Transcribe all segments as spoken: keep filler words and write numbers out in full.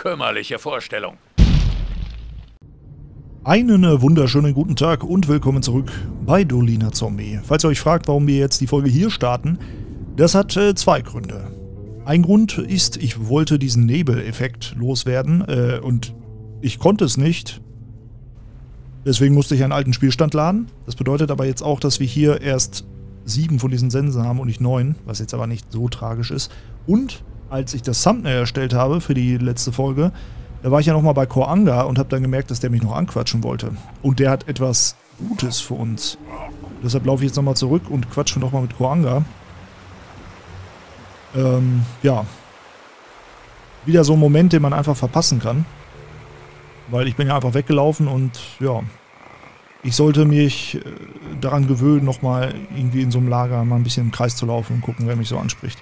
kümmerliche Vorstellung. Einen äh, wunderschönen guten Tag und willkommen zurück bei Dolina Zombie. Falls ihr euch fragt, warum wir jetzt die Folge hier starten, das hat äh, zwei Gründe. Ein Grund ist, ich wollte diesen Nebeleffekt loswerden äh, und ich konnte es nicht. Deswegen musste ich einen alten Spielstand laden. Das bedeutet aber jetzt auch, dass wir hier erst sieben von diesen Sensen haben und nicht neun, was jetzt aber nicht so tragisch ist. Und als ich das Thumbnail erstellt habe für die letzte Folge, da war ich ja nochmal bei Koranga und habe dann gemerkt, dass der mich noch anquatschen wollte. Und der hat etwas Gutes für uns. Deshalb laufe ich jetzt nochmal zurück und quatsche nochmal mit Koranga. Ähm, ja. Wieder so ein Moment, den man einfach verpassen kann. Weil ich bin ja einfach weggelaufen und ja, ich sollte mich äh, daran gewöhnen, nochmal irgendwie in so einem Lager mal ein bisschen im Kreis zu laufen und gucken, wer mich so anspricht.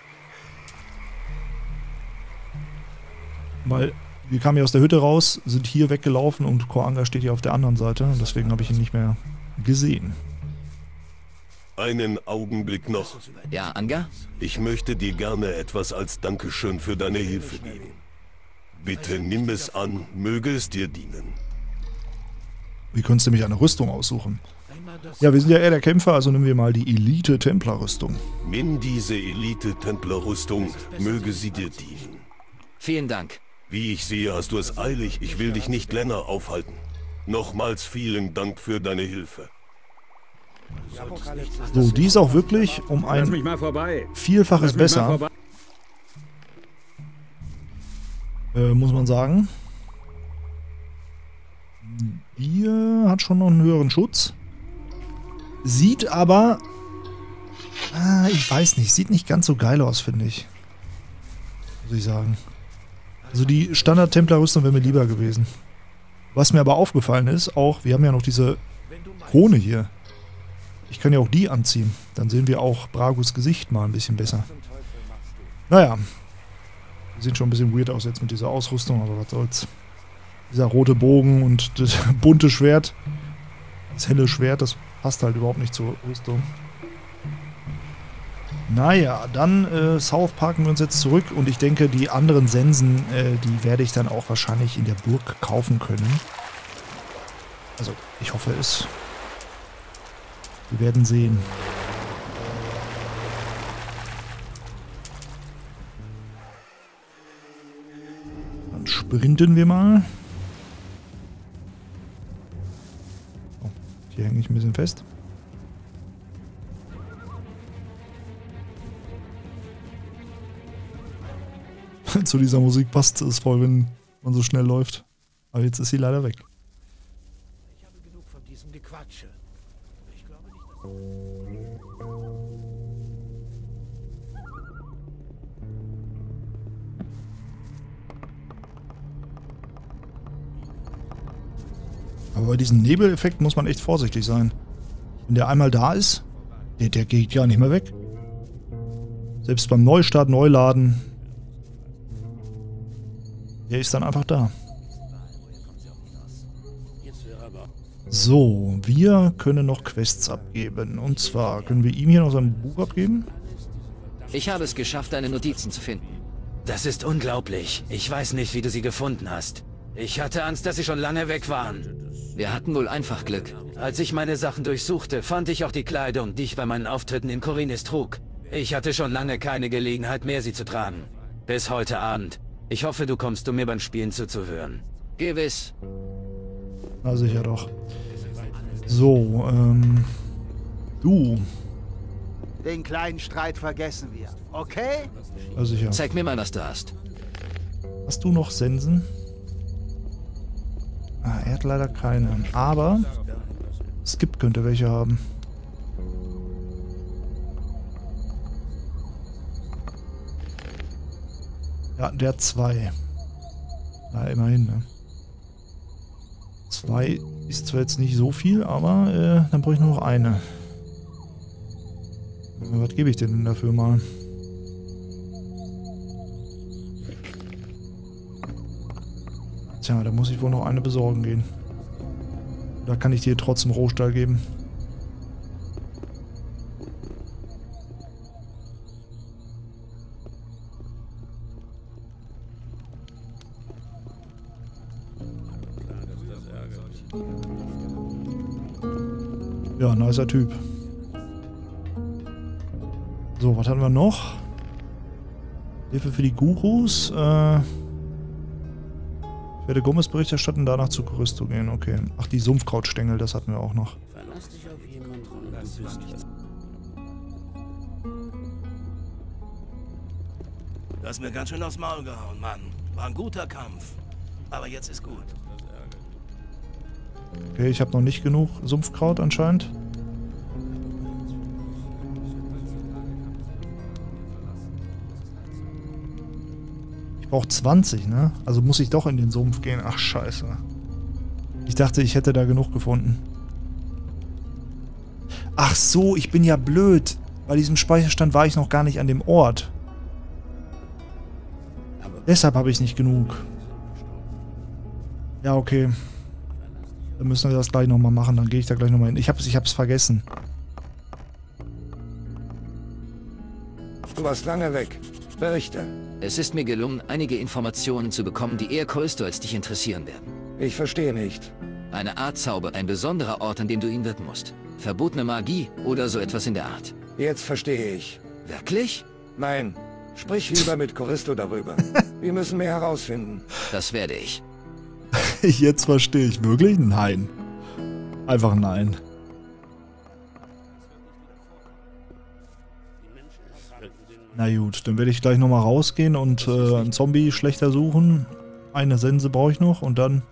Weil wir kamen ja aus der Hütte raus, sind hier weggelaufen und Koranga steht hier auf der anderen Seite und deswegen habe ich ihn nicht mehr gesehen. Einen Augenblick noch. Ja, Anga? Ich möchte dir gerne etwas als Dankeschön für deine Hilfe geben. Bitte nimm es an, möge es dir dienen. Wie könntest du mich eine Rüstung aussuchen? Ja, wir sind ja eher der Kämpfer, also nehmen wir mal die Elite-Templer-Rüstung. Nimm diese Elite-Templer-Rüstung, möge sie dir dienen. Vielen Dank. Wie ich sehe, hast du es eilig. Ich will dich nicht länger aufhalten. Nochmals vielen Dank für deine Hilfe. So, die ist auch wirklich um ein Vielfaches besser. Äh, muss man sagen. Die hat schon noch einen höheren Schutz. Sieht aber... Ah, ich weiß nicht. Sieht nicht ganz so geil aus, finde ich. Muss ich sagen. Also die Standard-Templer-Rüstung wäre mir lieber gewesen. Was mir aber aufgefallen ist, auch, wir haben ja noch diese Krone hier. Ich kann ja auch die anziehen. Dann sehen wir auch Bragus Gesicht mal ein bisschen besser. Naja. Sieht schon ein bisschen weird aus jetzt mit dieser Ausrüstung, aber was soll's. Dieser rote Bogen und das bunte Schwert. Das helle Schwert, das passt halt überhaupt nicht zur Rüstung. Naja, dann äh, South parken wir uns jetzt zurück und ich denke, die anderen Sensen, äh, die werde ich dann auch wahrscheinlich in der Burg kaufen können. Also, ich hoffe es. Wir werden sehen. Dann sprinten wir mal. Oh, hier hänge ich ein bisschen fest. Zu dieser Musik passt es voll, wenn man so schnell läuft. Aber jetzt ist sie leider weg. Ich habe genug von diesem Gequatsche. Ich glaube nicht, dass Aber bei diesem Nebeleffekt muss man echt vorsichtig sein. Wenn der einmal da ist, der, der geht ja nicht mehr weg. Selbst beim Neustart, Neuladen, der ist dann einfach da. So, wir können noch Quests abgeben. Und zwar können wir ihm hier noch sein Buch abgeben. Ich habe es geschafft, deine Notizen zu finden. Das ist unglaublich. Ich weiß nicht, wie du sie gefunden hast. Ich hatte Angst, dass sie schon lange weg waren. Wir hatten wohl einfach Glück. Als ich meine Sachen durchsuchte, fand ich auch die Kleidung, die ich bei meinen Auftritten in Korinis trug. Ich hatte schon lange keine Gelegenheit mehr, sie zu tragen. Bis heute Abend. Ich hoffe, du kommst, um mir beim Spielen zuzuhören. Gewiss. Na sicher doch. So, ähm... Du. Den kleinen Streit vergessen wir, okay? Na sicher. Zeig mir mal, was du hast. Hast du noch Sensen? Ah, er hat leider keine. Aber Skip könnte welche haben. Ja, der hat zwei. Na, immerhin, ne? Zwei ist zwar jetzt nicht so viel, aber äh, dann brauche ich nur noch eine. Was gebe ich denn dafür mal? Tja, da muss ich wohl noch eine besorgen gehen. Da kann ich dir trotzdem Rohstahl geben. Ja, nicer Typ. So, was hatten wir noch? Hilfe für die Gurus. Äh, ich werde Gomez Bericht erstatten, danach zu Choristo gehen. Okay. Ach, die Sumpfkrautstängel, das hatten wir auch noch. Verlass dich auf jemanden und du bist nichts. Du hast mir ganz schön aufs Maul gehauen, Mann. War ein guter Kampf. Aber jetzt ist gut. Okay, ich habe noch nicht genug Sumpfkraut anscheinend. Ich brauche zwanzig, ne? Also muss ich doch in den Sumpf gehen. Ach, scheiße. Ich dachte, ich hätte da genug gefunden. Ach so, ich bin ja blöd. Bei diesem Speicherstand war ich noch gar nicht an dem Ort. Deshalb habe ich nicht genug. Ja, okay. Dann müssen wir das gleich nochmal machen. Dann gehe ich da gleich nochmal hin. Ich hab's, ich hab's vergessen. Du warst lange weg. Berichte. Es ist mir gelungen, einige Informationen zu bekommen, die eher Choristo als dich interessieren werden. Ich verstehe nicht. Eine Art Zauber, ein besonderer Ort, an dem du ihn wirken musst. Verbotene Magie oder so etwas in der Art. Jetzt verstehe ich. Wirklich? Nein. Sprich lieber mit Choristo darüber. Wir müssen mehr herausfinden. Das werde ich. Jetzt verstehe ich wirklich? Nein. Einfach nein. Na gut, dann werde ich gleich nochmal rausgehen und äh, einen Zombie schlechter suchen. Eine Sense brauche ich noch und dann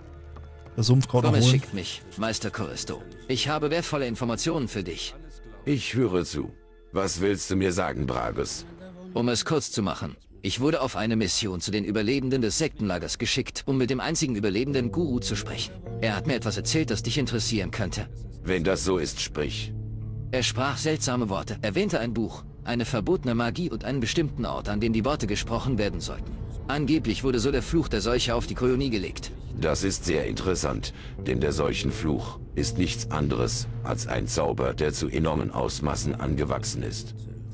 das Sumpfkraut noch Gomez holen. schickt mich, Meister Choristo. Ich habe wertvolle Informationen für dich. Ich höre zu. Was willst du mir sagen, Bragus? Um es kurz zu machen. Ich wurde auf eine Mission zu den Überlebenden des Sektenlagers geschickt, um mit dem einzigen überlebenden Guru zu sprechen. Er hat mir etwas erzählt, das dich interessieren könnte. Wenn das so ist, sprich. Er sprach seltsame Worte, erwähnte ein Buch, eine verbotene Magie und einen bestimmten Ort, an dem die Worte gesprochen werden sollten. Angeblich wurde so der Fluch der Seuche auf die Kolonie gelegt. Das ist sehr interessant, denn der Seuchenfluch ist nichts anderes als ein Zauber, der zu enormen Ausmaßen angewachsen ist.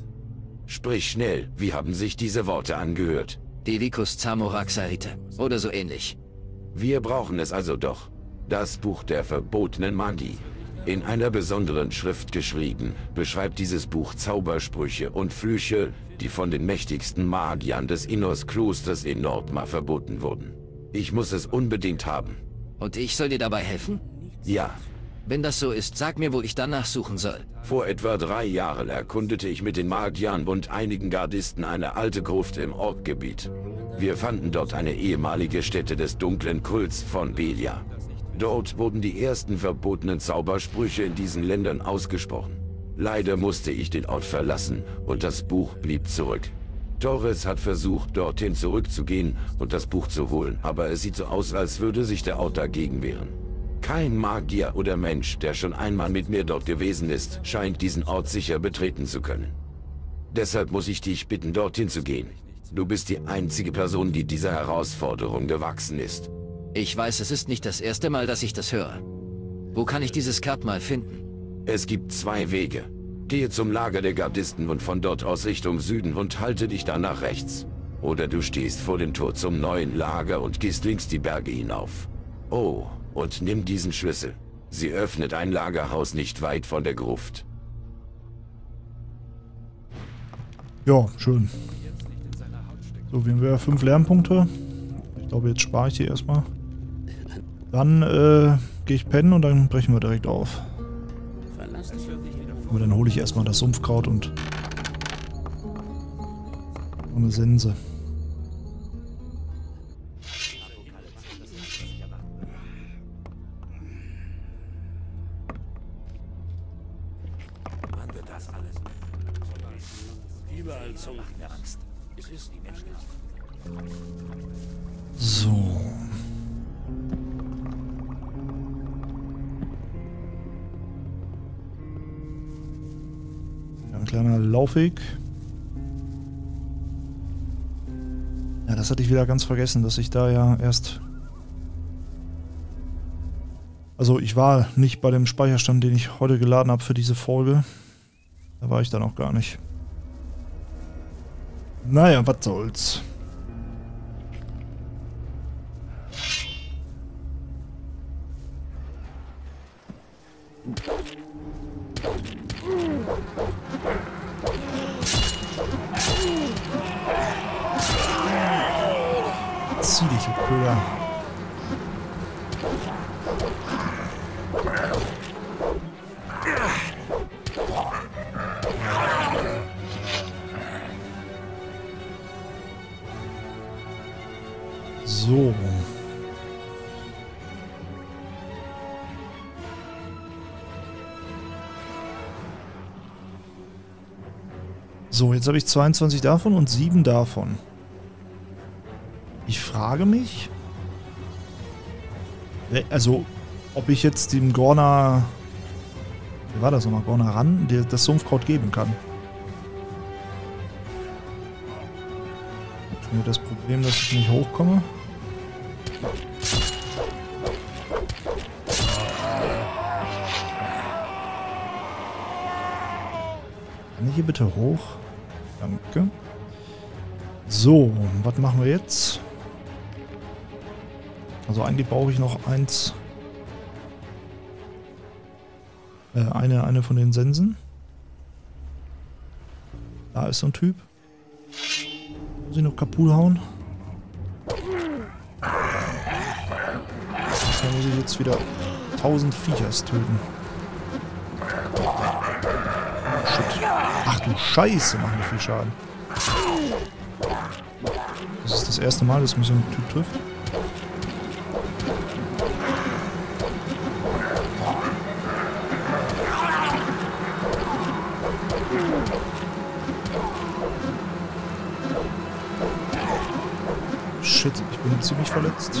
Sprich schnell, wie haben sich diese Worte angehört? Delicus Zamoraxarite oder so ähnlich. Wir brauchen es also doch. Das Buch der verbotenen Magie. In einer besonderen Schrift geschrieben, beschreibt dieses Buch Zaubersprüche und Flüche, die von den mächtigsten Magiern des Innos-Klosters in Nordmar verboten wurden. Ich muss es unbedingt haben. Und ich soll dir dabei helfen? Ja. Wenn das so ist, sag mir, wo ich danach suchen soll. Vor etwa drei Jahren erkundete ich mit den Magiern und einigen Gardisten eine alte Gruft im Orkgebiet. Wir fanden dort eine ehemalige Stätte des dunklen Kults von Belia. Dort wurden die ersten verbotenen Zaubersprüche in diesen Ländern ausgesprochen. Leider musste ich den Ort verlassen und das Buch blieb zurück. Torres hat versucht, dorthin zurückzugehen und das Buch zu holen, aber es sieht so aus, als würde sich der Ort dagegen wehren. Kein Magier oder Mensch, der schon einmal mit mir dort gewesen ist, scheint diesen Ort sicher betreten zu können. Deshalb muss ich dich bitten, dorthin zu gehen. Du bist die einzige Person, die dieser Herausforderung gewachsen ist. Ich weiß, es ist nicht das erste Mal, dass ich das höre. Wo kann ich dieses Grabmal finden? Es gibt zwei Wege. Gehe zum Lager der Gardisten und von dort aus Richtung Süden und halte dich dann nach rechts. Oder du stehst vor dem Tor zum neuen Lager und gehst links die Berge hinauf. Oh, und nimm diesen Schlüssel. Sie öffnet ein Lagerhaus nicht weit von der Gruft. Ja, schön. So, wir haben ja fünf Lernpunkte. Ich glaube, jetzt spare ich die erstmal. Dann äh, gehe ich pennen und dann brechen wir direkt auf. Aber dann hole ich erstmal das Sumpfkraut und eine Sense. Wann wird das alles? Überall Zungen der Angst. Es ist die Menschen. So. Ein kleiner Laufweg. Ja, das hatte ich wieder ganz vergessen, dass ich da ja erst... Also ich war nicht bei dem Speicherstand, den ich heute geladen habe für diese Folge. Da war ich dann auch gar nicht. Naja, was soll's. Zieh dich, du Köder. So. So, jetzt habe ich zweiundzwanzig davon und sieben davon. Ich frage mich, also, ob ich jetzt dem Gorner, wie war das nochmal, Gorner ran, der das Sumpfkraut geben kann. Schon wieder das Problem, dass ich nicht hochkomme. Kann ich hier bitte hoch? Danke. So, was machen wir jetzt? Also eigentlich brauche ich noch eins. Äh, eine, eine von den Sensen. Da ist so ein Typ. Muss ich noch kaputt hauen? Da muss ich jetzt wieder tausend Viechers töten. Shit. Ach du Scheiße, machen die viel Schaden. Das ist das erste Mal, dass mich so ein Typ trifft. Shit, ich bin ziemlich verletzt.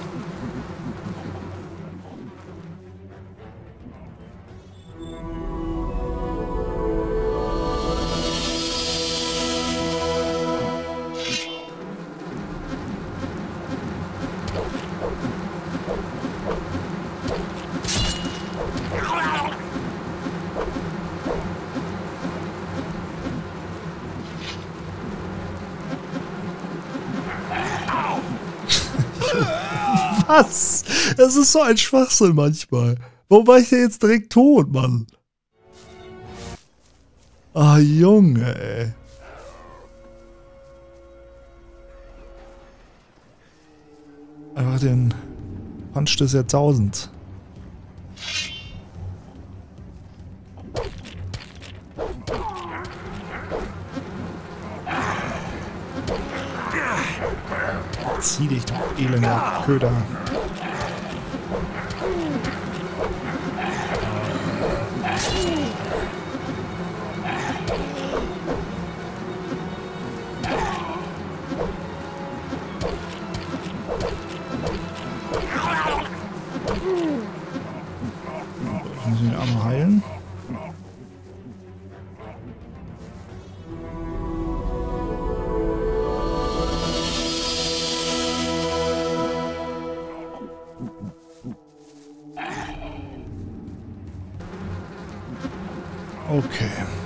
Was? Das ist so ein Schwachsinn manchmal. Warum war ich denn jetzt direkt tot, Mann? Ah, Junge, ey. Einfach den Punch des Jahrtausends. Zieh dich, du elender Köder. Ich muss ihn einmal heilen. Okay.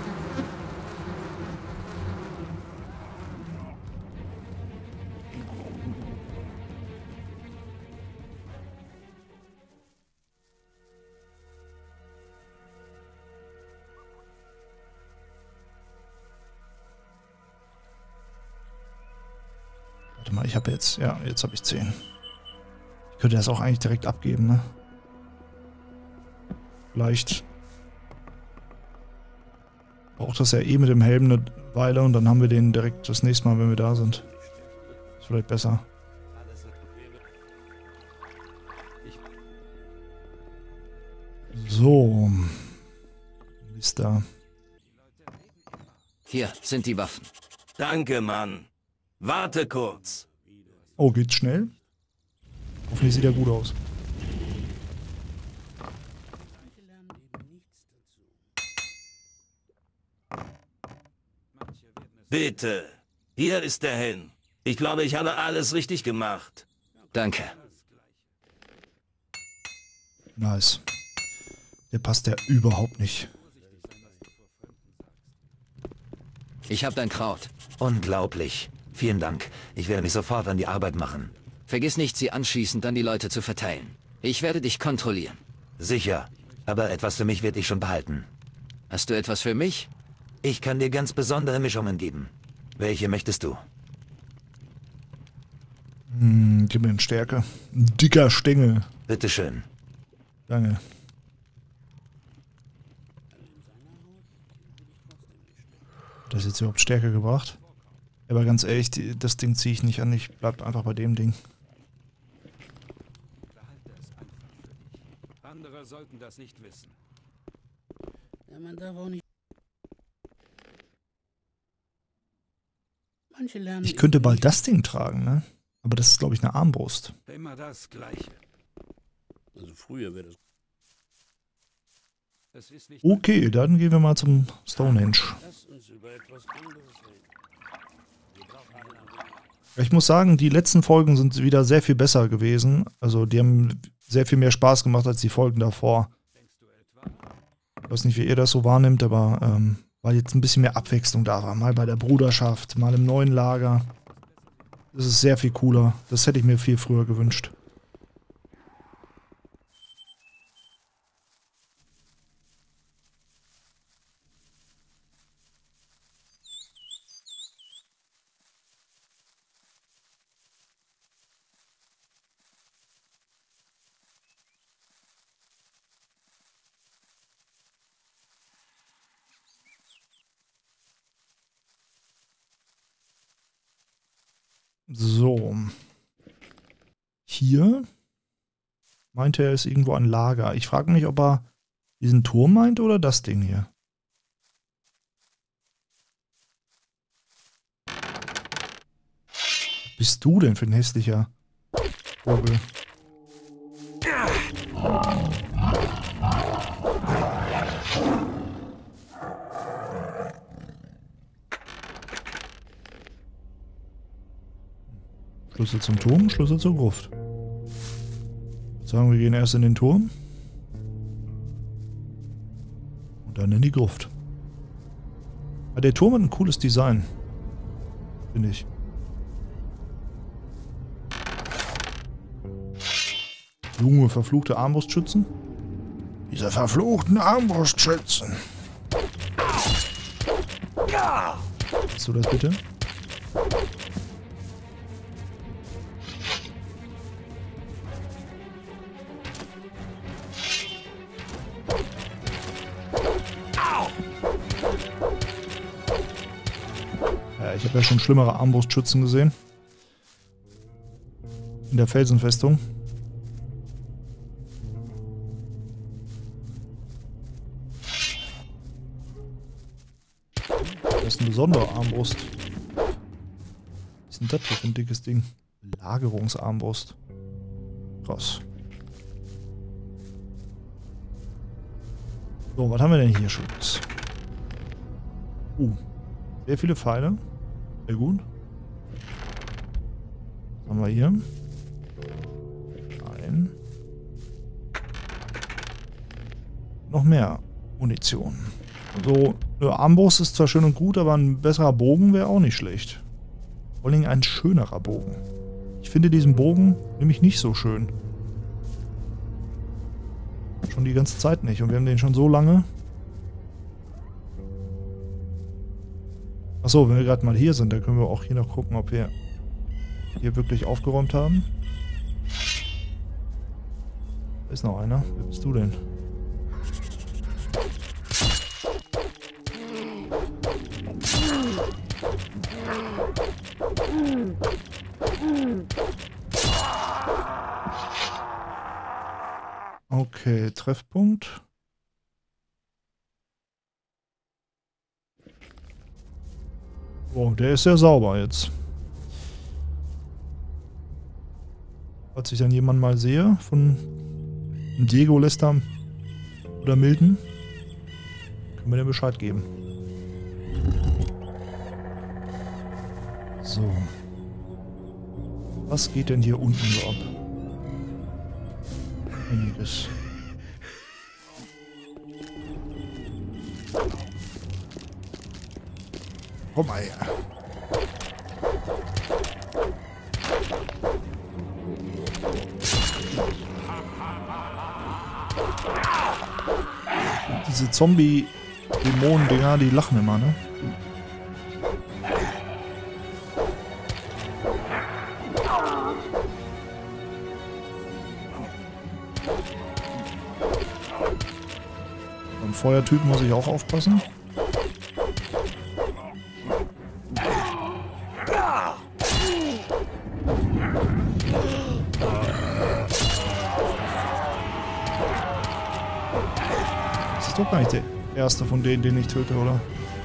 Warte mal, ich habe jetzt, ja, jetzt habe ich zehn. Ich könnte das auch eigentlich direkt abgeben, ne? Vielleicht braucht das ja eh mit dem Helm eine Weile und dann haben wir den direkt das nächste Mal, wenn wir da sind. Ist vielleicht besser. So. Ist da. Hier sind die Waffen. Danke, Mann. Warte kurz. Oh, geht's schnell? Hoffentlich sieht er gut aus. Bitte. Hier ist der Helm. Ich glaube, ich habe alles richtig gemacht. Danke. Nice. Der passt ja überhaupt nicht. Ich habe dein Kraut. Unglaublich. Vielen Dank. Ich werde mich sofort an die Arbeit machen. Vergiss nicht, sie anschließend an die Leute zu verteilen. Ich werde dich kontrollieren. Sicher. Aber etwas für mich werde ich schon behalten. Hast du etwas für mich? Ich kann dir ganz besondere Mischungen geben. Welche möchtest du? Hm. Hm, gib mir eine Stärke. Ein dicker Stängel. Bitteschön. Danke. Das ist jetzt überhaupt Stärke gebracht. Aber ganz ehrlich, die, das Ding ziehe ich nicht an. Ich bleib einfach bei dem Ding. Andere sollten das nicht wissen. Ja, man darf auch nicht. Manche lernen. Ich könnte bald das Ding tragen, ne? Aber das ist, glaube ich, eine Armbrust. Immer das Gleiche. Also früher wäre das. Es ist nicht Okay, dann gehen wir mal zum Stonehenge. Lass uns über etwas anderes reden. Wir brauchen einen. Ich muss sagen, die letzten Folgen sind wieder sehr viel besser gewesen. Also die haben sehr viel mehr Spaß gemacht als die Folgen davor. Ich weiß nicht, wie ihr das so wahrnimmt, aber ähm, weil jetzt ein bisschen mehr Abwechslung da war. Mal bei der Bruderschaft, mal im neuen Lager. Das ist sehr viel cooler. Das hätte ich mir viel früher gewünscht. So. Hier meinte er, ist irgendwo ein Lager. Ich frage mich, ob er diesen Turm meint oder das Ding hier. Was bist du denn für ein hässlicher Vogel? Schlüssel zum Turm, Schlüssel zur Gruft. Sagen wir gehen erst in den Turm. Und dann in die Gruft. Aber der Turm hat ein cooles Design. Finde ich. Junge, verfluchte Armbrustschützen. Diese verfluchten Armbrustschützen. Hast du das bitte? Ich habe ja schon schlimmere Armbrustschützen gesehen. In der Felsenfestung. Das ist eine besondere Armbrust. Was ist denn das für ein dickes Ding? Lagerungsarmbrust. Krass. So, was haben wir denn hier schon? Uh, sehr viele Pfeile. Sehr gut. Was haben wir hier? Ein. Noch mehr Munition. So, eine Armbrust ist zwar schön und gut, aber ein besserer Bogen wäre auch nicht schlecht. Vor allem ein schönerer Bogen. Ich finde diesen Bogen nämlich nicht so schön. Schon die ganze Zeit nicht. Und wir haben den schon so lange. Achso, wenn wir gerade mal hier sind, dann können wir auch hier noch gucken, ob wir hier wirklich aufgeräumt haben. Da ist noch einer. Wer bist du denn? Okay, Treffpunkt. Oh, der ist sehr sauber jetzt. Falls ich dann jemanden mal sehe, von Diego, Lester oder Milton, können wir dir Bescheid geben. So. Was geht denn hier unten so ab? Einiges. Komm mal her. Diese Zombie-Dämonen-Dinger, die lachen immer, ne? Feuertyp muss ich auch aufpassen. Das ist doch gar nicht der erste von denen, den ich töte, oder?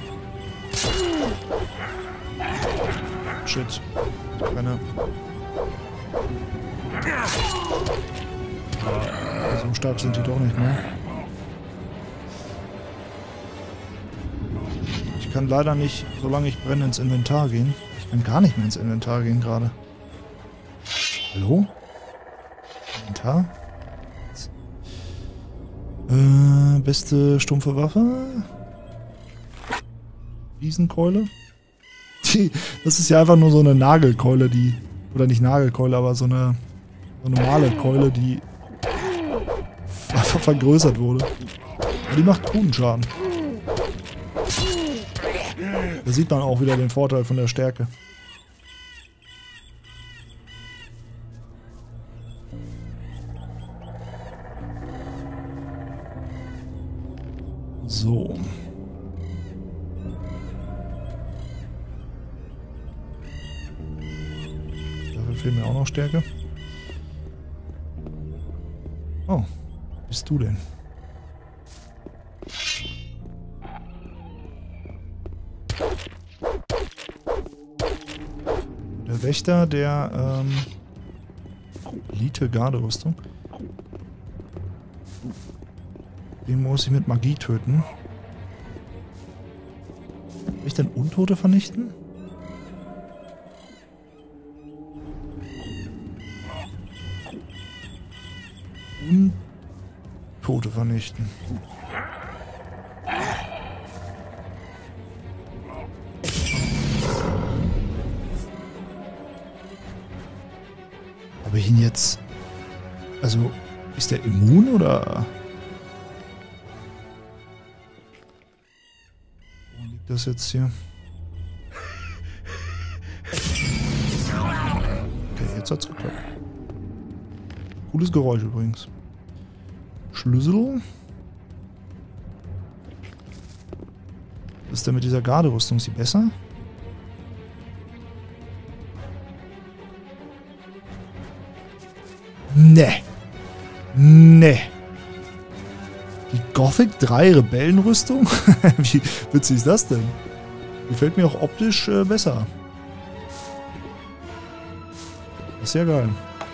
Shit. Ich brenne. So stark sind die doch nicht mehr. Ich kann leider nicht, solange ich brenne, ins Inventar gehen. Ich kann gar nicht mehr ins Inventar gehen gerade. Hallo? Inventar? Äh, beste stumpfe Waffe? Riesenkeule? Die, das ist ja einfach nur so eine Nagelkeule, die... Oder nicht Nagelkeule, aber so eine, so eine normale Keule, die einfach vergrößert wurde. Aber die macht guten Schaden. Da sieht man auch wieder den Vorteil von der Stärke. So. Dafür fehlt mir auch noch Stärke. Oh, bist du denn? Der Wächter der ähm, Elite-Garderüstung. Den muss ich mit Magie töten. Kann ich denn Untote vernichten? Untote vernichten. Habe ich ihn jetzt... Also, ist der immun oder... Wo liegt das jetzt hier? Okay, jetzt hat's geklappt. Cooles Geräusch übrigens. Schlüssel. Ist der mit dieser Garderüstung sie besser? Nee. Nee. Die Gothic drei Rebellenrüstung? Wie witzig ist das denn? Die gefällt mir auch optisch äh, besser. Das ist ja geil.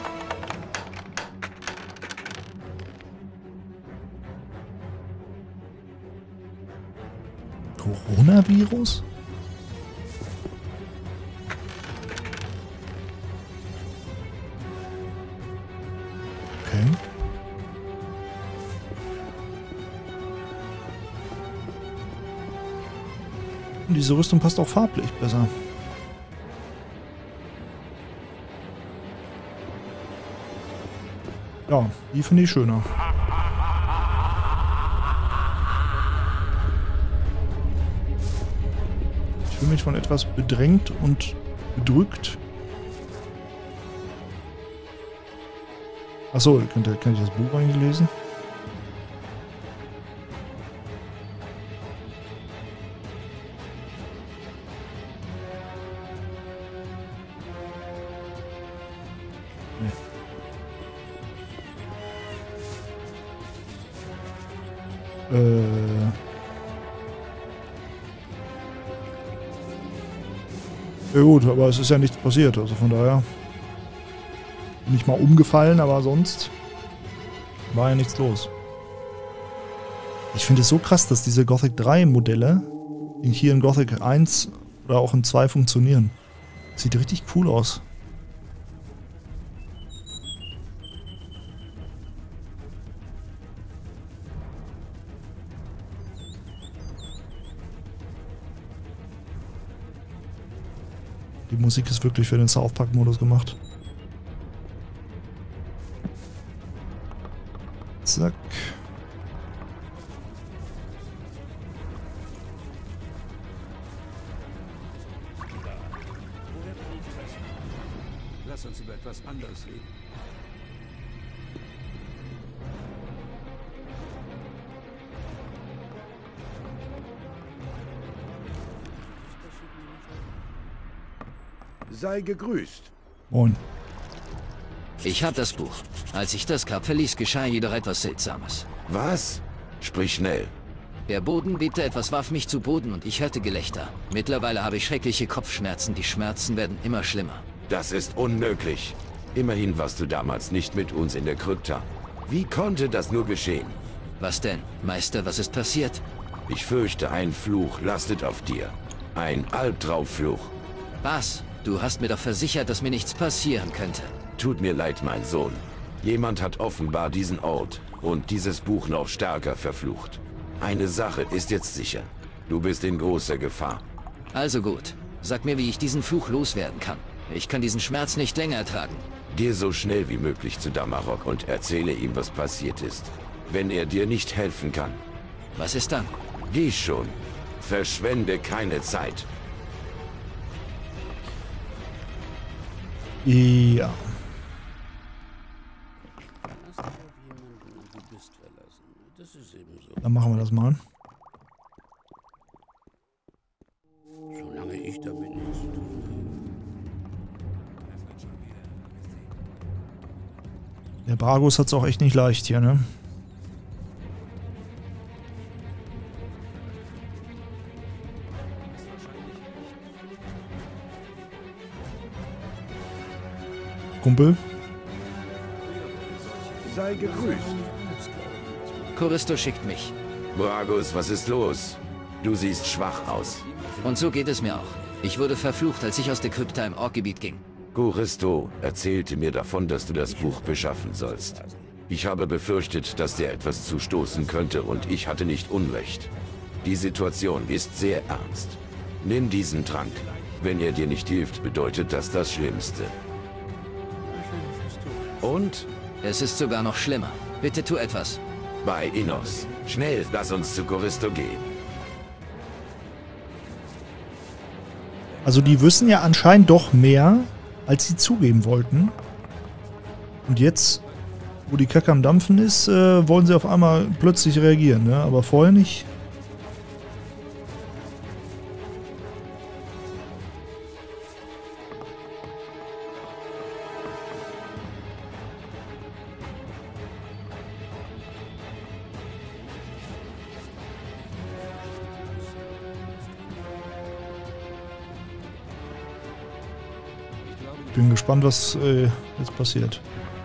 Coronavirus? Okay. Und diese Rüstung passt auch farblich besser. Ja, die finde ich schöner. Ich fühle mich von etwas bedrängt und bedrückt. Achso, kann, kann ich das Buch eigentlich lesen? Nee. Äh... Ja gut, aber es ist ja nichts passiert, also von daher bin ich mal umgefallen, aber sonst war ja nichts los. Ich finde es so krass, dass diese Gothic drei Modelle hier in Gothic eins oder auch in zwei funktionieren. Sieht richtig cool aus. Die Musik ist wirklich für den South Park-Modus gemacht. Zack. Lass uns über etwas anderes reden. Sei gegrüßt. Moin. Ich hab das Buch. Als ich das Kap verließ, geschah jedoch etwas Seltsames. Was? Sprich schnell. Der Boden bebte, etwas warf mich zu Boden und ich hörte Gelächter. Mittlerweile habe ich schreckliche Kopfschmerzen. Die Schmerzen werden immer schlimmer. Das ist unmöglich. Immerhin warst du damals nicht mit uns in der Krypta. Wie konnte das nur geschehen? Was denn? Meister, was ist passiert? Ich fürchte, ein Fluch lastet auf dir. Ein Albtraumfluch. Was? Du hast mir doch versichert, dass mir nichts passieren könnte. Tut mir leid, mein Sohn. Jemand hat offenbar diesen Ort und dieses Buch noch stärker verflucht. Eine Sache ist jetzt sicher. Du bist in großer Gefahr. Also gut. Sag mir, wie ich diesen Fluch loswerden kann. Ich kann diesen Schmerz nicht länger ertragen. Geh so schnell wie möglich zu Damarok und erzähle ihm, was passiert ist. Wenn er dir nicht helfen kann. Was ist dann? Geh schon. Verschwende keine Zeit. Ja. Dann machen wir das mal. Solange ich damit nichts zu tun Der Bragus hat es auch echt nicht leicht hier, ne? Kumpel. Sei gegrüßt. Choristo schickt mich. Bragus, was ist los? Du siehst schwach aus. Und so geht es mir auch. Ich wurde verflucht, als ich aus der Krypta im Orkgebiet ging. Choristo erzählte mir davon, dass du das Buch beschaffen sollst. Ich habe befürchtet, dass dir etwas zustoßen könnte und ich hatte nicht Unrecht. Die Situation ist sehr ernst. Nimm diesen Trank. Wenn er dir nicht hilft, bedeutet das das Schlimmste. Und? Es ist sogar noch schlimmer. Bitte tu etwas. Bei Innos. Schnell, lass uns zu Choristo gehen. Also die wissen ja anscheinend doch mehr, als sie zugeben wollten. Und jetzt, wo die Kacke am Dampfen ist, äh, wollen sie auf einmal plötzlich reagieren, ne? Aber vorher nicht. Ich bin gespannt, was äh, jetzt passiert.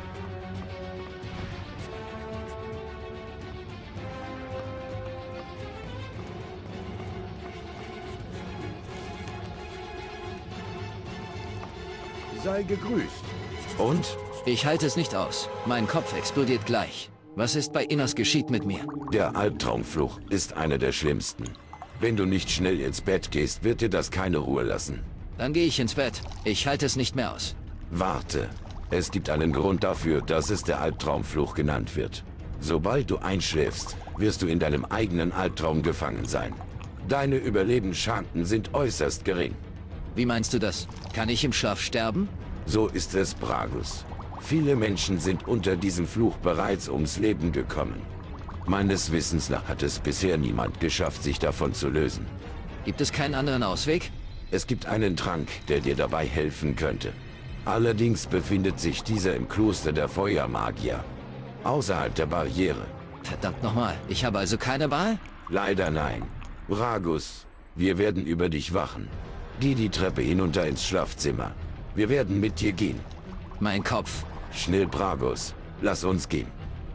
Sei gegrüßt. Und? Ich halte es nicht aus. Mein Kopf explodiert gleich. Was ist bei Innos geschieht mit mir? Der Albtraumfluch ist einer der schlimmsten. Wenn du nicht schnell ins Bett gehst, wird dir das keine Ruhe lassen. Dann gehe ich ins Bett. Ich halte es nicht mehr aus. Warte. Es gibt einen Grund dafür, dass es der Albtraumfluch genannt wird. Sobald du einschläfst, wirst du in deinem eigenen Albtraum gefangen sein. Deine Überlebenschancen sind äußerst gering. Wie meinst du das? Kann ich im Schlaf sterben? So ist es, Bragus. Viele Menschen sind unter diesem Fluch bereits ums Leben gekommen. Meines Wissens nach hat es bisher niemand geschafft, sich davon zu lösen. Gibt es keinen anderen Ausweg? Es gibt einen Trank, der dir dabei helfen könnte. Allerdings befindet sich dieser im Kloster der Feuermagier, außerhalb der Barriere. Verdammt nochmal, ich habe also keine Wahl? Leider nein. Bragus, wir werden über dich wachen. Geh die Treppe hinunter ins Schlafzimmer. Wir werden mit dir gehen. Mein Kopf. Schnell, Bragus. Lass uns gehen.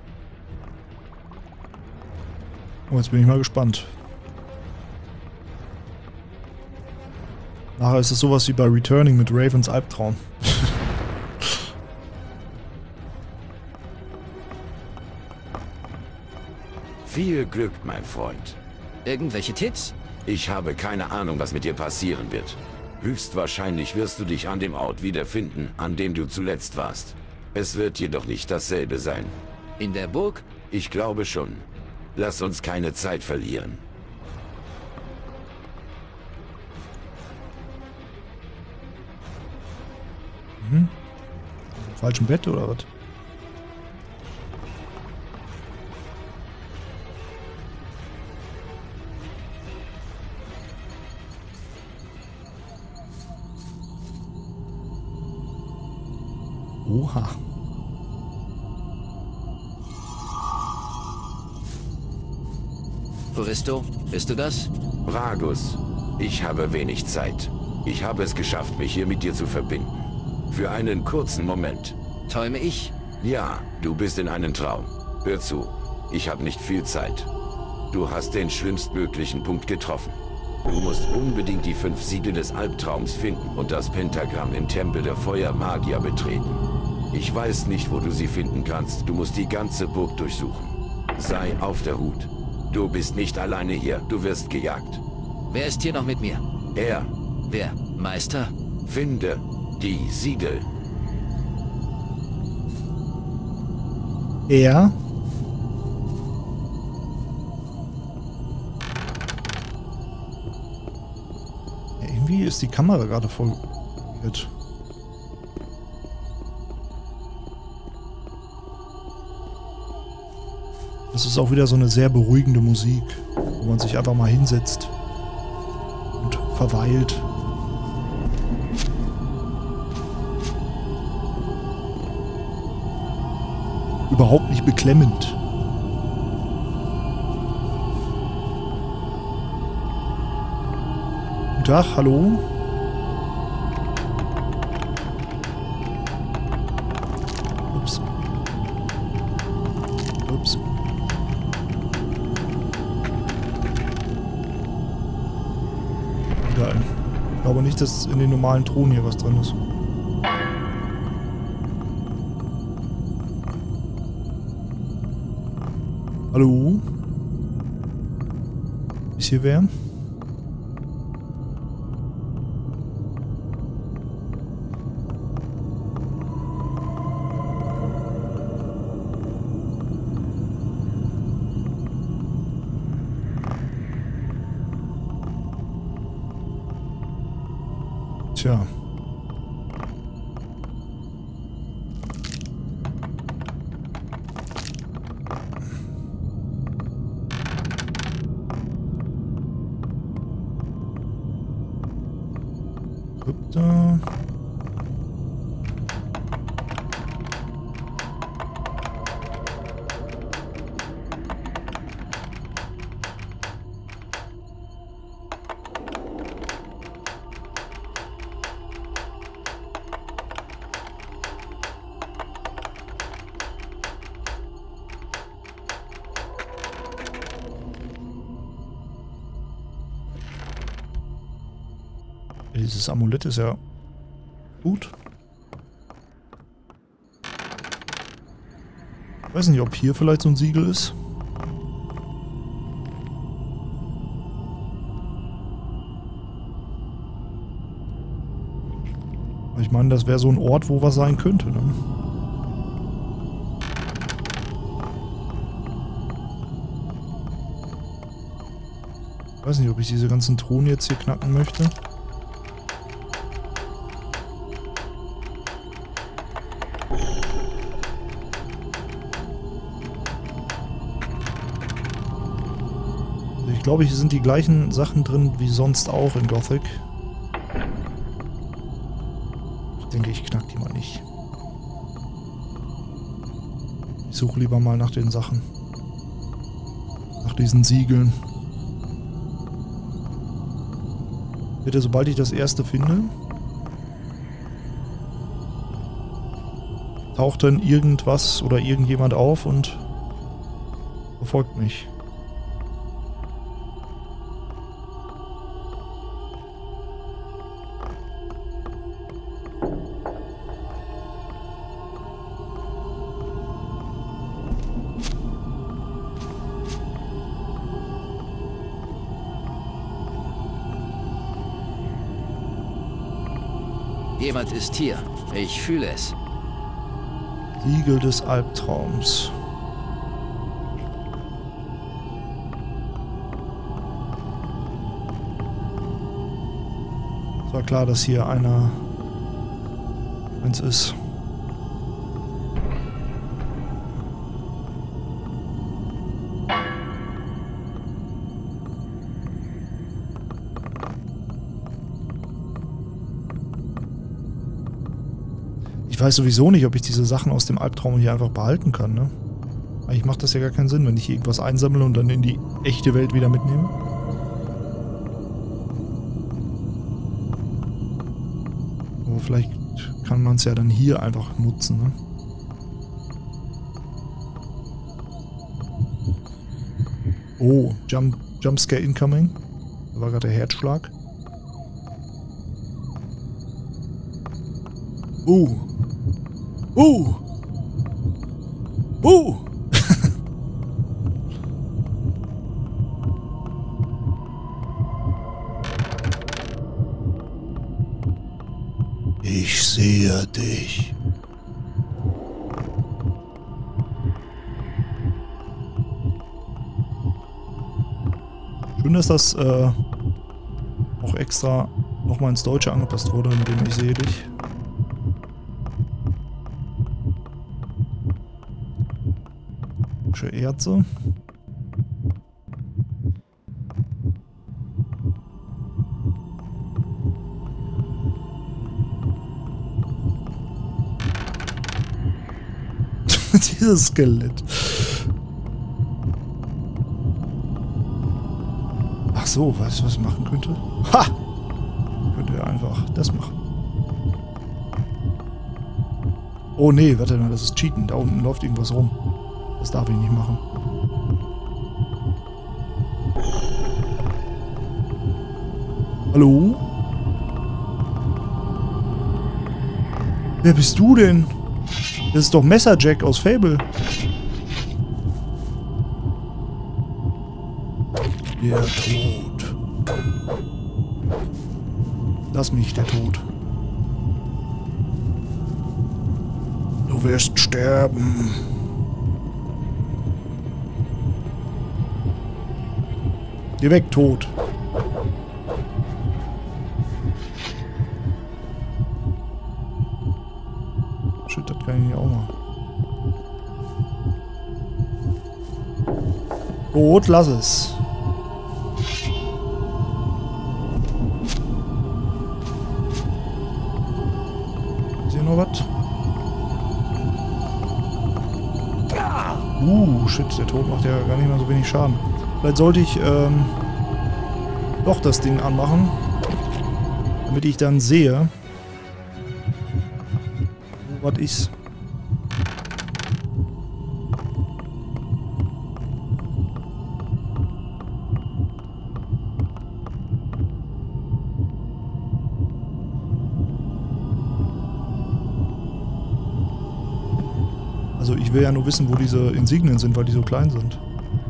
Oh, jetzt bin ich mal gespannt. Nachher ist es sowas wie bei Returning mit Ravens Albtraum. Viel Glück, mein Freund. Irgendwelche Tipps? Ich habe keine Ahnung, was mit dir passieren wird. Höchstwahrscheinlich wirst du dich an dem Ort wiederfinden, an dem du zuletzt warst. Es wird jedoch nicht dasselbe sein. In der Burg? Ich glaube schon. Lass uns keine Zeit verlieren. Mhm. Im falschen Bett oder was? Oha. Furisto, bist du das? Bragus, ich habe wenig Zeit. Ich habe es geschafft, mich hier mit dir zu verbinden. Für einen kurzen Moment. Träume ich? Ja, du bist in einem Traum. Hör zu, ich habe nicht viel Zeit. Du hast den schlimmstmöglichen Punkt getroffen. Du musst unbedingt die fünf Siegel des Albtraums finden und das Pentagramm im Tempel der Feuermagier betreten. Ich weiß nicht, wo du sie finden kannst. Du musst die ganze Burg durchsuchen. Sei auf der Hut. Du bist nicht alleine hier. Du wirst gejagt. Wer ist hier noch mit mir? Er. Wer? Meister? Finde die Siegel. Er? Ja, irgendwie ist die Kamera gerade voll weird. Das ist auch wieder so eine sehr beruhigende Musik, wo man sich einfach mal hinsetzt und verweilt. Überhaupt nicht beklemmend. Guten Tag, hallo. Ups. Ups. Geil. Ich glaube nicht, dass in den normalen Thronen hier was drin ist. Hallo? Ist hier wer? Tja. Krypta. Dieses Amulett ist ja gut. Ich weiß nicht, ob hier vielleicht so ein Siegel ist. Aber ich meine, das wäre so ein Ort, wo was sein könnte, ne? Ich weiß nicht, ob ich diese ganzen Thronen jetzt hier knacken möchte. Ich glaube, hier sind die gleichen Sachen drin wie sonst auch in Gothic. Ich denke, ich knack die mal nicht. Ich suche lieber mal nach den Sachen. Nach diesen Siegeln. Bitte, sobald ich das erste finde, taucht dann irgendwas oder irgendjemand auf und verfolgt mich. Jemand ist hier. Ich fühle es. Siegel des Albtraums. Es war klar, dass hier einer eins ist. Ich Ich weiß sowieso nicht, ob ich diese Sachen aus dem Albtraum hier einfach behalten kann, ne? Eigentlich macht das ja gar keinen Sinn, wenn ich hier irgendwas einsammle und dann in die echte Welt wieder mitnehme. Aber vielleicht kann man es ja dann hier einfach nutzen, ne? Oh, Jump, Jumpscare incoming. Da war gerade der Herzschlag. Uh. Uh. Uh. Ich sehe dich. Schön, dass das äh, auch extra nochmal ins Deutsche angepasst wurde, mit dem ich sehe dich. Erze. Dieses Skelett. Ach so, weißt du, was ich machen könnte? Ha! Könnte ja einfach das machen. Oh nee, warte mal, das ist Cheaten. Da unten läuft irgendwas rum. Das darf ich nicht machen. Hallo? Wer bist du denn? Das ist doch Messerjack aus Fable. Der Tod. Lass mich, der Tod. Du wirst sterben. Geh weg, Tod. Shit, das kann ich nicht auch machen. Tod, lass es. Ist hier noch was? Uh, shit, der Tod macht ja gar nicht mal so wenig Schaden. Vielleicht sollte ich ähm, doch das Ding anmachen, damit ich dann sehe, wo was ist. Also ich will ja nur wissen, wo diese Insignien sind, weil die so klein sind.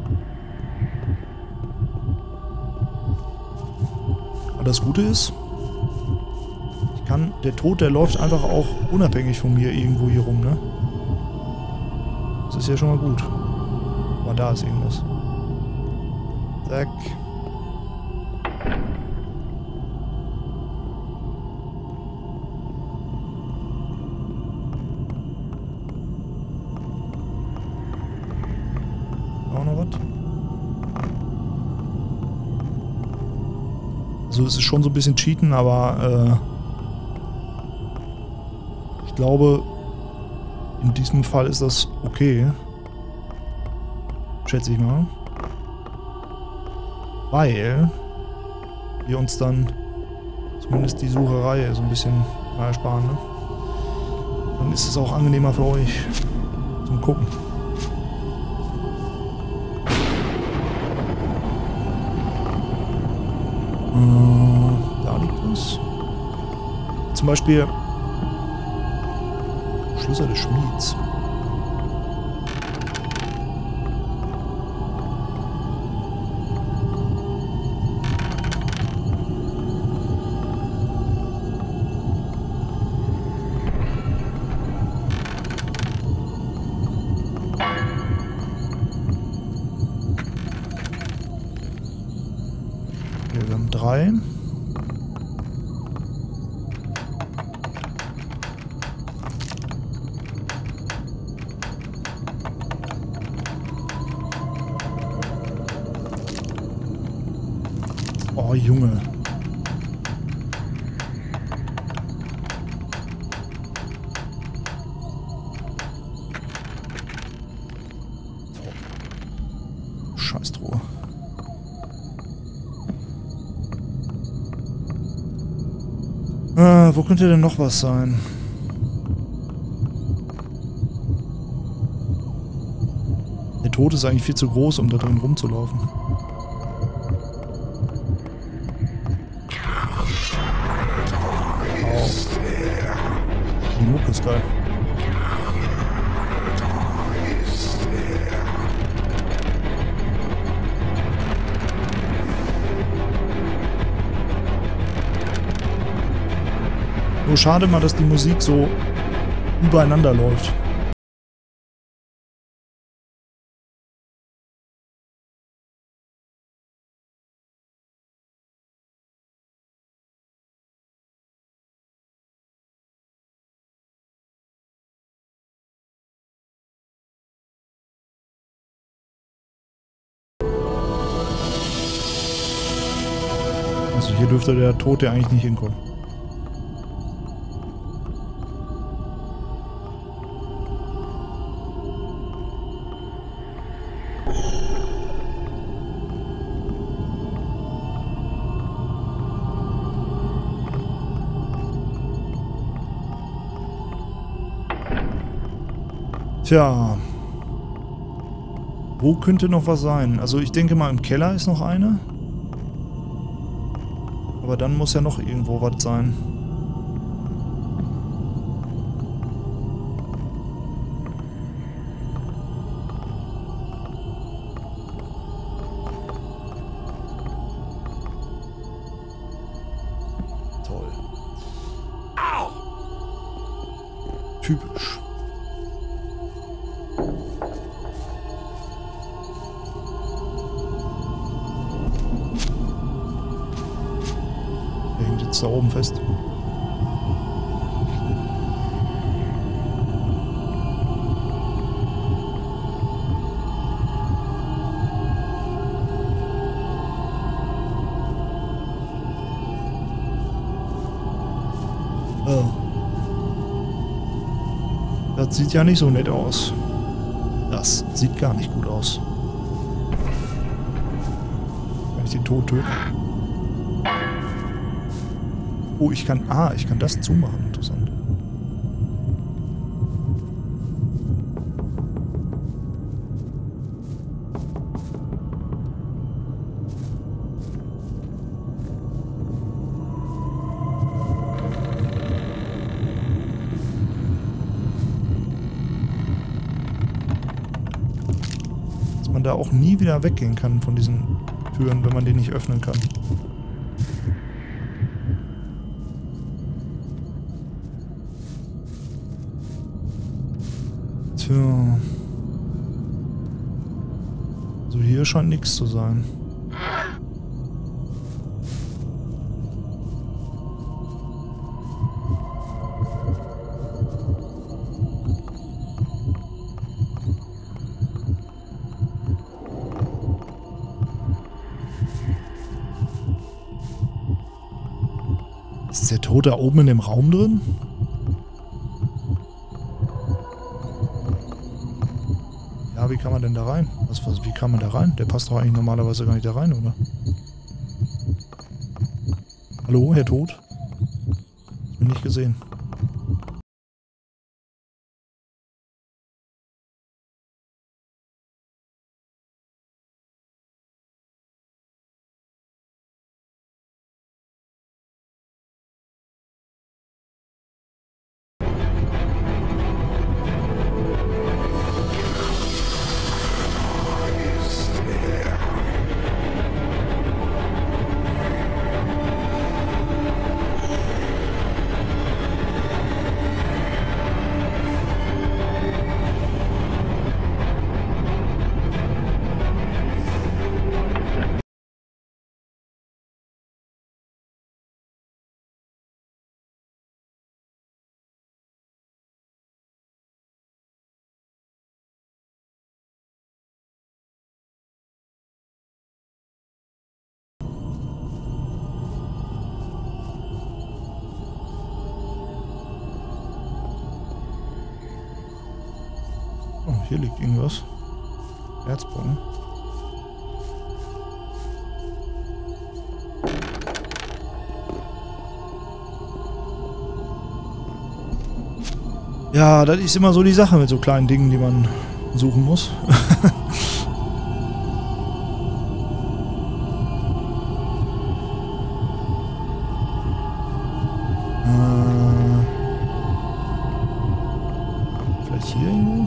Das Gute ist, ich kann, der Tod, der läuft einfach auch unabhängig von mir irgendwo hier rum, ne? Das ist ja schon mal gut. Aber da ist irgendwas. Zack. Auch noch was? Also es ist schon so ein bisschen Cheaten, aber äh, ich glaube, in diesem Fall ist das okay. Schätze ich mal. Weil wir uns dann zumindest die Sucherei so ein bisschen mal ersparen, ne? Dann ist es auch angenehmer für euch zum Gucken. Da liegt es. Zum Beispiel Schlüssel des Schmieds. Wir haben drei. Oh, Junge. Scheißtruhe. Ah, wo könnte denn noch was sein? Der Tod ist eigentlich viel zu groß, um da drin rumzulaufen. Au. Die Mucke ist geil. Nur schade mal, dass die Musik so übereinander läuft. Also hier dürfte der Tote eigentlich nicht hinkommen. Tja. Wo könnte noch was sein? Also ich denke mal im Keller ist noch eine. Aber dann muss ja noch irgendwo was sein. Toll. Au! Typisch. Da oben fest. Oh. Das sieht ja nicht so nett aus. Das sieht gar nicht gut aus. Kann ich den Tod töten? Oh, ich kann... Ah, ich kann das zumachen. Interessant. Dass man da auch nie wieder weggehen kann von diesen Türen, wenn man die nicht öffnen kann. Tja. So, hier scheint nichts zu sein. Ist der Tod da oben in dem Raum drin? Ja, wie kann man denn da rein? Was, was, wie kann man da rein? Der passt doch eigentlich normalerweise gar nicht da rein, oder? Hallo, Herr Tod? Ich bin nicht gesehen. Oh, hier liegt irgendwas. Herzbogen. Ja, das ist immer so die Sache mit so kleinen Dingen, die man suchen muss. äh, vielleicht hier irgendwo?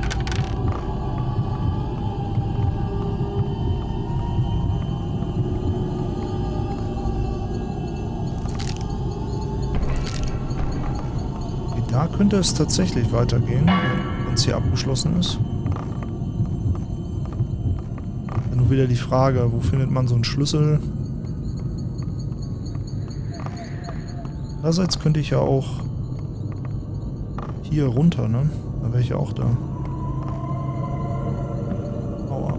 Da könnte es tatsächlich weitergehen, wenn es hier abgeschlossen ist. Dann nur wieder die Frage, wo findet man so einen Schlüssel? Andererseits könnte ich ja auch hier runter, ne? Da wäre ich ja auch da. Aua.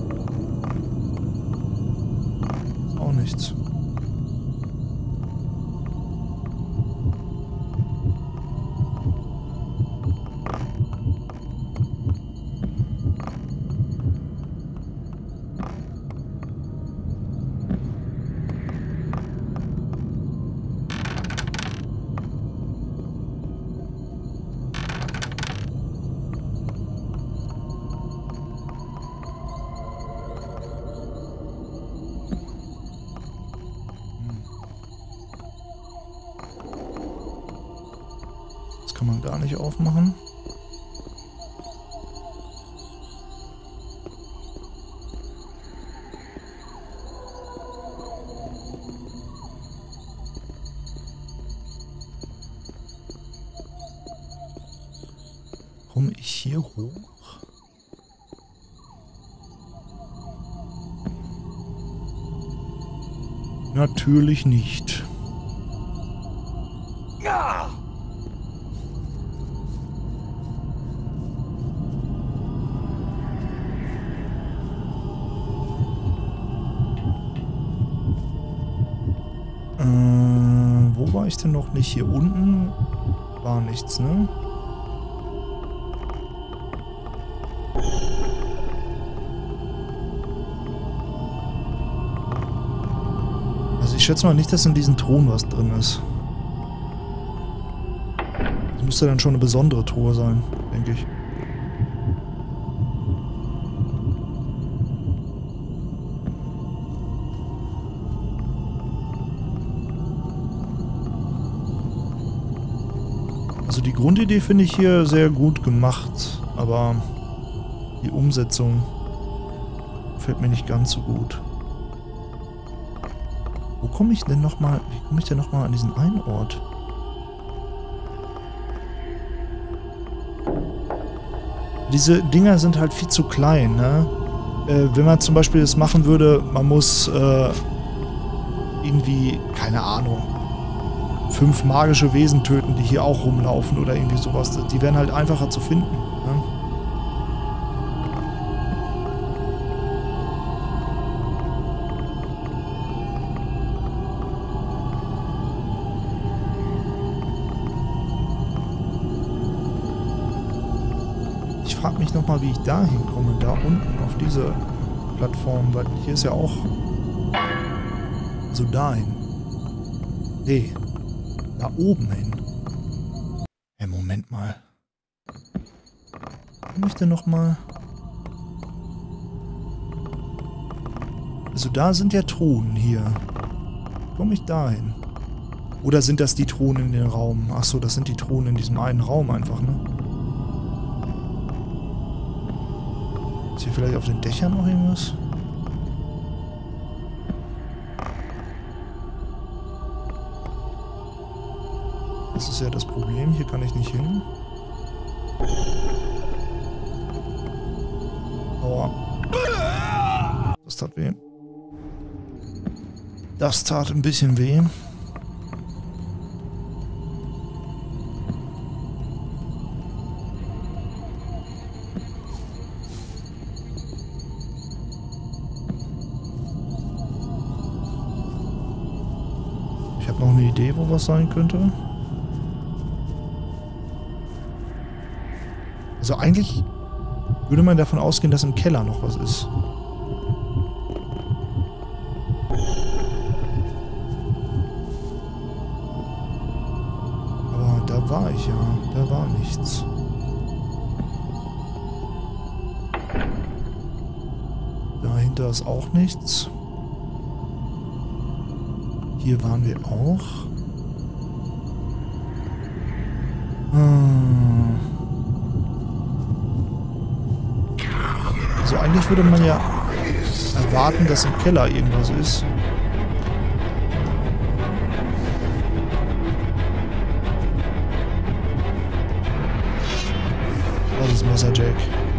Ist auch nichts. Kann man gar nicht aufmachen. Komme ich hier hoch? Natürlich nicht. Ja! Wo war ich denn noch nicht? Hier unten war nichts, ne? Also ich schätze mal nicht, dass in diesem Thron was drin ist. Das müsste dann schon eine besondere Truhe sein, denke ich. Also die Grundidee finde ich hier sehr gut gemacht, aber die Umsetzung gefällt mir nicht ganz so gut. Wo komme ich denn nochmal, wie komme ich denn nochmal an diesen einen Ort? Diese Dinger sind halt viel zu klein, ne? Äh, wenn man zum Beispiel das machen würde, man muss äh, irgendwie, keine Ahnung, fünf magische Wesen töten, die hier auch rumlaufen oder irgendwie sowas. Die wären halt einfacher zu finden. Ne? Ich frage mich nochmal, wie ich da hinkomme. Da unten auf diese Plattform, weil hier ist ja auch so dahin. Nee. Da oben hin. Hey, Moment mal. Komme ich denn noch mal? Also da sind ja Thronen hier. Komme ich da hin? Oder sind das die Thronen in den Raum? Achso, das sind die Thronen in diesem einen Raum einfach, ne? Ist hier vielleicht auf den Dächern noch irgendwas? Das ist ja das Problem. Hier kann ich nicht hin. Aua. Das tat weh. Das tat ein bisschen weh. Ich habe noch eine Idee, wo was sein könnte. Also eigentlich würde man davon ausgehen, dass im Keller noch was ist. Aber da war ich ja. Da war nichts. Da ist auch nichts. Hier waren wir auch. Hm. Also eigentlich würde man ja erwarten, dass im Keller irgendwas ist. Das ist Messer Jack.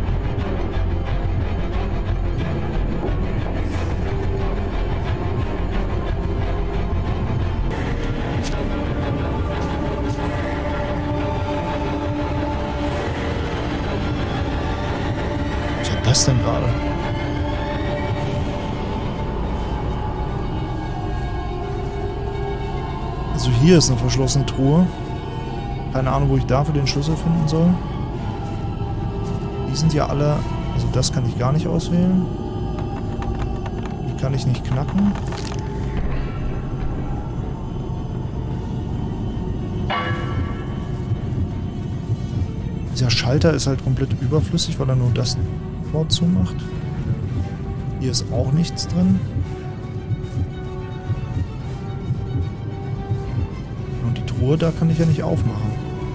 Was war das denn gerade? Also hier ist eine verschlossene Truhe. Keine Ahnung, wo ich dafür den Schlüssel finden soll. Die sind ja alle... Also das kann ich gar nicht auswählen. Die kann ich nicht knacken. Dieser Schalter ist halt komplett überflüssig, weil er nur das Tor zumacht. Hier ist auch nichts drin. Und die Truhe, da kann ich ja nicht aufmachen.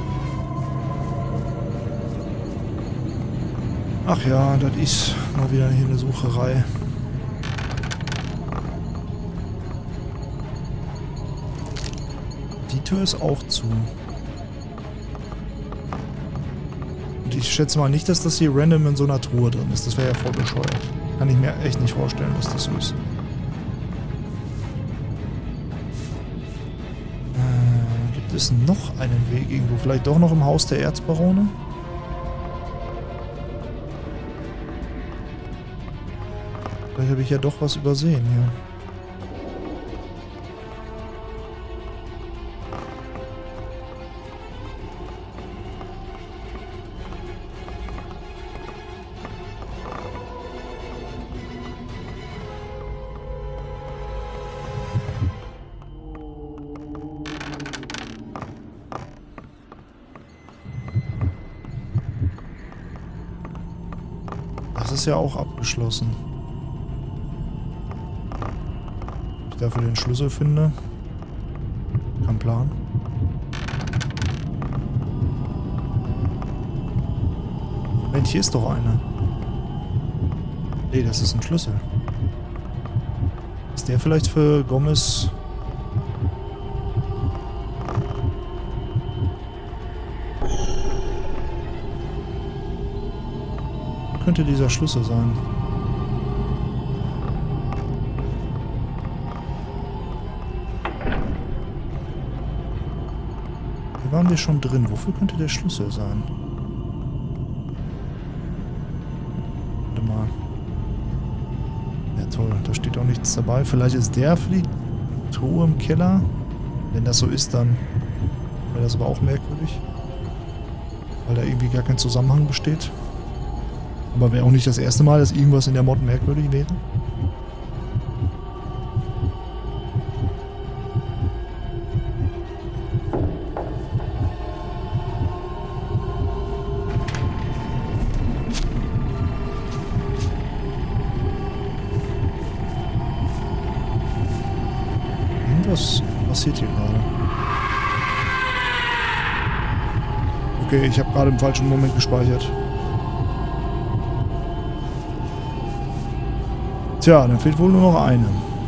Ach ja, das ist mal wieder hier eine Sucherei. Die Tür ist auch zu. Und ich schätze mal nicht, dass das hier random in so einer Truhe drin ist. Das wäre ja voll bescheuert. Kann ich mir echt nicht vorstellen, dass das so ist. Äh, gibt es noch einen Weg irgendwo? Vielleicht doch noch im Haus der Erzbarone? Vielleicht habe ich ja doch was übersehen hier. Das ist ja auch abgeschlossen. Ob ich dafür den Schlüssel finde? Kein Plan. Moment, hier ist doch einer. Nee, das ist ein Schlüssel. Ist der vielleicht für Gomez? Könnte dieser Schlüssel sein. Hier waren wir schon drin. Wofür könnte der Schlüssel sein? Warte mal. Ja toll, da steht auch nichts dabei. Vielleicht ist der für die Truhe im Keller. Wenn das so ist, dann wäre das aber auch merkwürdig. Weil da irgendwie gar kein Zusammenhang besteht. Aber wäre auch nicht das erste Mal, dass irgendwas in der Mod merkwürdig wäre. Irgendwas passiert hier gerade. Okay, ich habe gerade im falschen Moment gespeichert. Tja, dann fehlt wohl nur noch eine.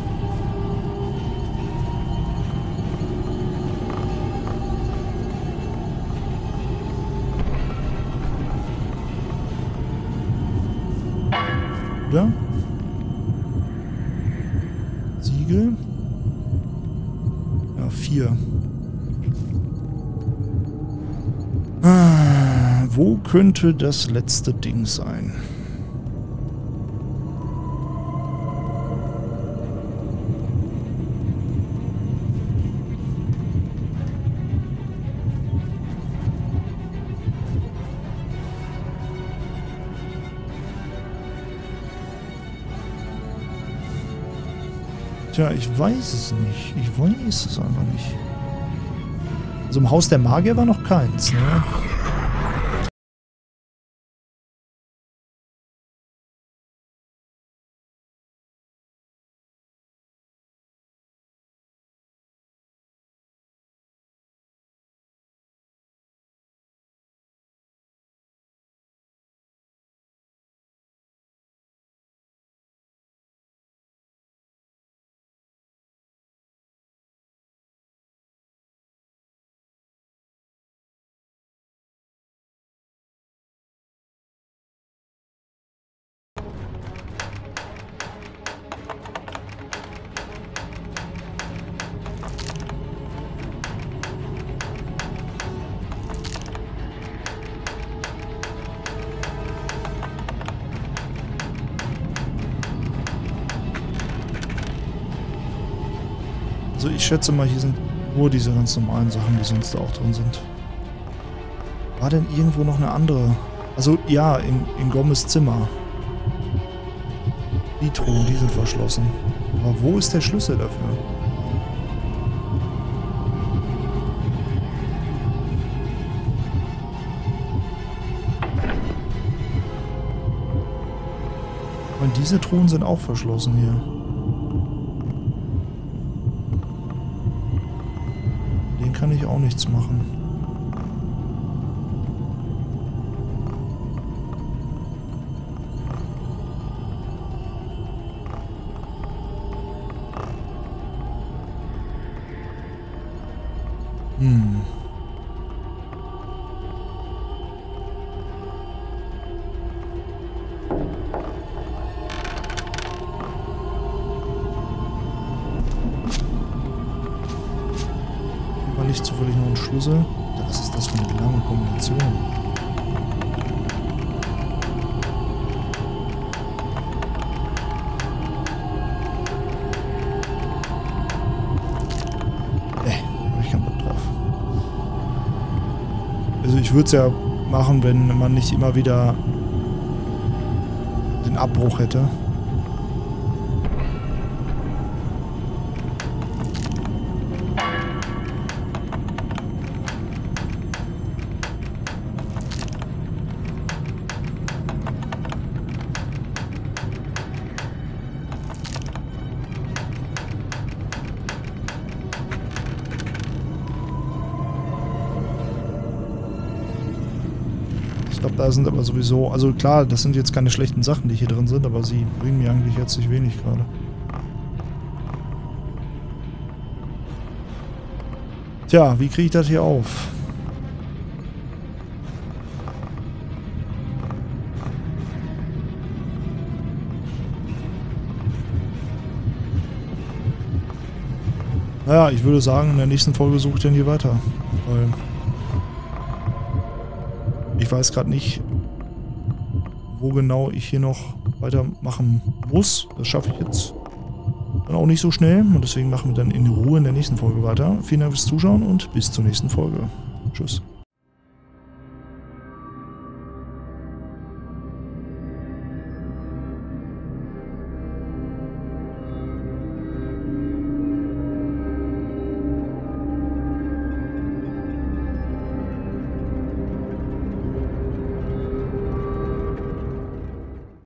Oder? Siegel? Ja, vier. Ah, wo könnte das letzte Ding sein? Tja, ich weiß es nicht. Ich weiß es einfach nicht. Also im Haus der Magier war noch keins, ne? Also ich schätze mal, hier sind nur diese ganz normalen Sachen, die sonst da auch drin sind. War denn irgendwo noch eine andere? Also ja, in, in Gommes Zimmer. Die Truhen, die sind verschlossen. Aber wo ist der Schlüssel dafür? Und diese Truhen sind auch verschlossen hier. Den kann ich auch nichts machen. Hm. War nicht zufällig noch ein Schlüssel? Ja, was ist das für eine lange Kombination? Also ich würde es ja machen, wenn man nicht immer wieder den Abbruch hätte. Ich glaube, da sind aber sowieso... Also klar, das sind jetzt keine schlechten Sachen, die hier drin sind, aber sie bringen mir eigentlich herzlich wenig gerade. Tja, wie kriege ich das hier auf? Naja, ich würde sagen, in der nächsten Folge suche ich dann hier weiter. Weil... Ich weiß gerade nicht, wo genau ich hier noch weitermachen muss. Das schaffe ich jetzt dann auch nicht so schnell. Und deswegen machen wir dann in Ruhe in der nächsten Folge weiter. Vielen Dank fürs Zuschauen und bis zur nächsten Folge. Tschüss.